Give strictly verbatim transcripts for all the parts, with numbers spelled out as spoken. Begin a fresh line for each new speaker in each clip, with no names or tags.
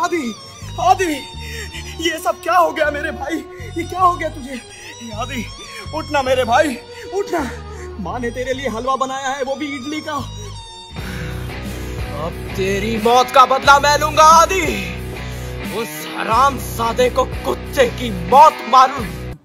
आदि, आदि, ये सब क्या हो गया मेरे भाई? ये क्या हो गया तुझे? आदि, उठना मेरे भाई, उठना। माँ ने तेरे लिए हलवा बनाया है, वो भी इडली का। अब तेरी मौत का बदला मैं लूंगा आदि। उस हरामजादे को कुत्ते की मौत मारूं।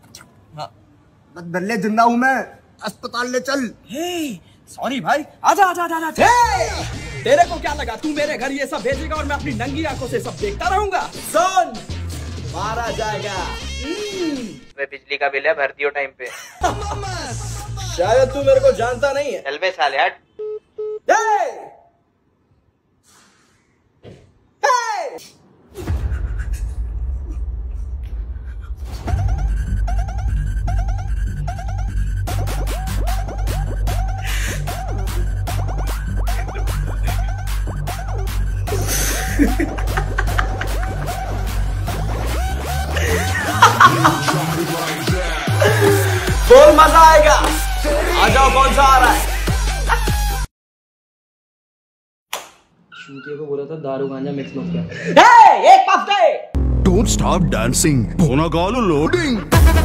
बदले जिंदा हूं मैं, अस्पताल ले चल।
सॉरी भाई, आजा आजा आजा आजा। तेरे को क्या लगा तू मेरे घर ये सब भेजेगा और मैं अपनी नंगी आंखों से सब देखता रहूंगा? सुन, मारा जाएगा।
वे बिजली का बिल है, भर दियो टाइम पे।
शायद तू मेरे को जानता नहीं है।
चल बे साले हट।
बोल, मजा आएगा। आ जाओ, कौन सा आ रहा है?
शूटिया को बोला था दारू गांजा मिक्स मत कर।
एक पफ दे।
Don't stop dancing. Phone call loading.